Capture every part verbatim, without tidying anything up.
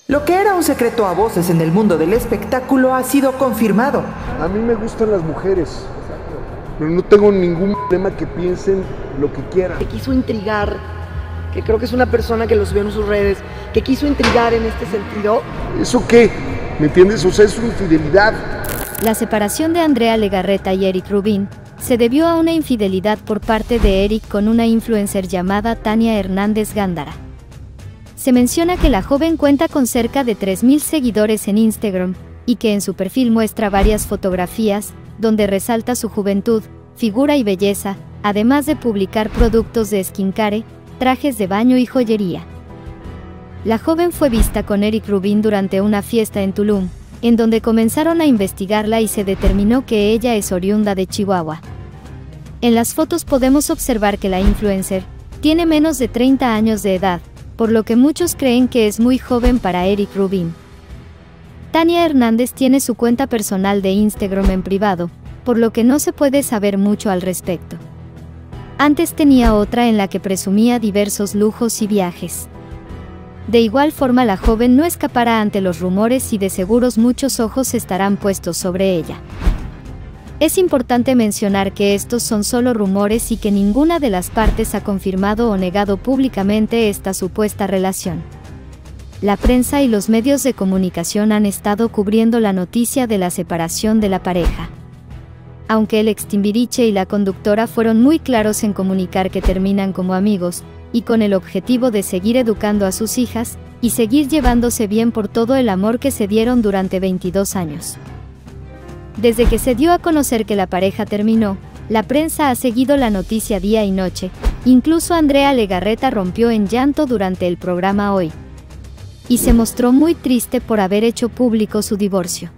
Lo que era un secreto a voces en el mundo del espectáculo ha sido confirmado. A mí me gustan las mujeres, pero no tengo ningún problema que piensen lo que quieran. Que quiso intrigar, que creo que es una persona que los vio en sus redes, que quiso intrigar en este sentido. ¿Eso qué? ¿Me entiendes? O sea, es su infidelidad. La separación de Andrea Legarreta y Eric Rubin se debió a una infidelidad por parte de Eric con una influencer llamada Tania Hernández Gándara. Se menciona que la joven cuenta con cerca de tres mil seguidores en Instagram y que en su perfil muestra varias fotografías donde resalta su juventud, figura y belleza, además de publicar productos de skincare, trajes de baño y joyería. La joven fue vista con Eric Rubin durante una fiesta en Tulum, en donde comenzaron a investigarla y se determinó que ella es oriunda de Chihuahua. En las fotos podemos observar que la influencer tiene menos de treinta años de edad, por lo que muchos creen que es muy joven para Eric Rubin. Tania Hernández tiene su cuenta personal de Instagram en privado, por lo que no se puede saber mucho al respecto. Antes tenía otra en la que presumía diversos lujos y viajes. De igual forma la joven no escapará ante los rumores y de seguros muchos ojos estarán puestos sobre ella. Es importante mencionar que estos son solo rumores y que ninguna de las partes ha confirmado o negado públicamente esta supuesta relación. La prensa y los medios de comunicación han estado cubriendo la noticia de la separación de la pareja. Aunque el ex Timbiriche y la conductora fueron muy claros en comunicar que terminan como amigos, y con el objetivo de seguir educando a sus hijas, y seguir llevándose bien por todo el amor que se dieron durante veintidós años. Desde que se dio a conocer que la pareja terminó, la prensa ha seguido la noticia día y noche, incluso Andrea Legarreta rompió en llanto durante el programa Hoy. Y se mostró muy triste por haber hecho público su divorcio.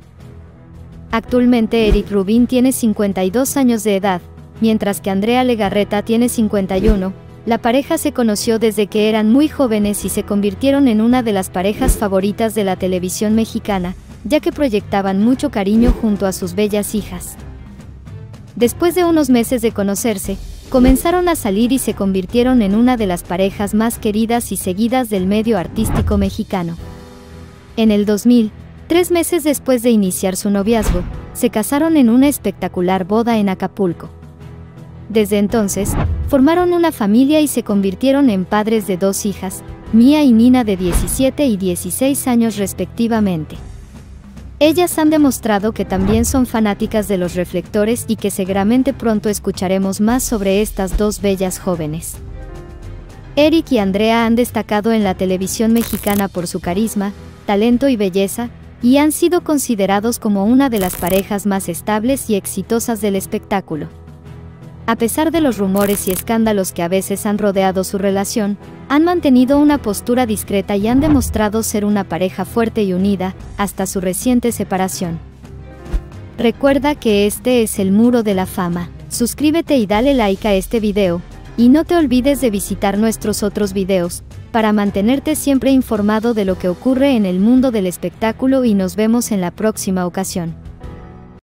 Actualmente Eric Rubin tiene cincuenta y dos años de edad, mientras que Andrea Legarreta tiene cincuenta y uno, la pareja se conoció desde que eran muy jóvenes y se convirtieron en una de las parejas favoritas de la televisión mexicana, ya que proyectaban mucho cariño junto a sus bellas hijas. Después de unos meses de conocerse, comenzaron a salir y se convirtieron en una de las parejas más queridas y seguidas del medio artístico mexicano. En el dos mil, tres meses después de iniciar su noviazgo, se casaron en una espectacular boda en Acapulco. Desde entonces, formaron una familia y se convirtieron en padres de dos hijas, Mía y Nina de diecisiete y dieciséis años respectivamente. Ellas han demostrado que también son fanáticas de los reflectores y que seguramente pronto escucharemos más sobre estas dos bellas jóvenes. Eric y Andrea han destacado en la televisión mexicana por su carisma, talento y belleza, y han sido considerados como una de las parejas más estables y exitosas del espectáculo. A pesar de los rumores y escándalos que a veces han rodeado su relación, han mantenido una postura discreta y han demostrado ser una pareja fuerte y unida, hasta su reciente separación. Recuerda que este es el Muro de la Fama. Suscríbete y dale like a este video, y no te olvides de visitar nuestros otros videos, para mantenerte siempre informado de lo que ocurre en el mundo del espectáculo y nos vemos en la próxima ocasión.